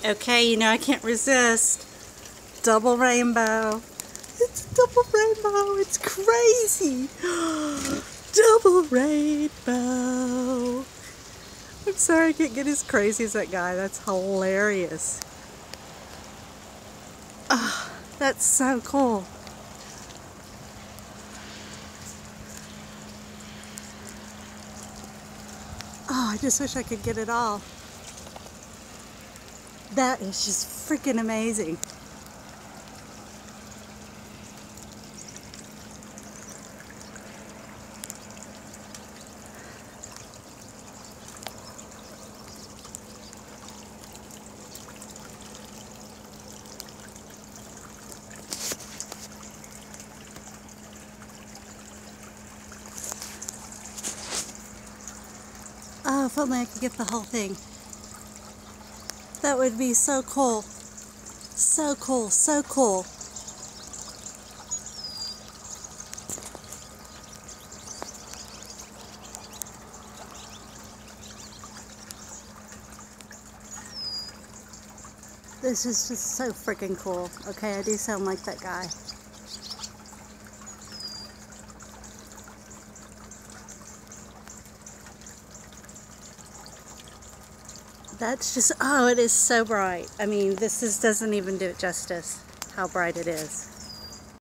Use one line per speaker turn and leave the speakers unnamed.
Okay, you know I can't resist. Double rainbow. It's double rainbow. It's crazy. Double rainbow. I'm sorry I can't get as crazy as that guy. That's hilarious. Oh, that's so cool. Oh, I just wish I could get it all. That is just freaking amazing. Oh, if only I could get the whole thing. That would be so cool. So cool, so cool. This is just so freaking cool. Okay, I do sound like that guy. That's just, oh, it is so bright. I mean, this doesn't even do it justice how bright it is.